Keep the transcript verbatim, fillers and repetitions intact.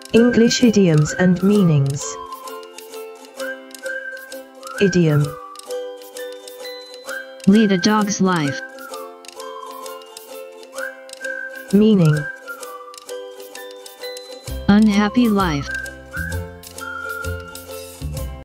English idioms and meanings. Idiom. Lead a dog's life. Meaning. Unhappy life.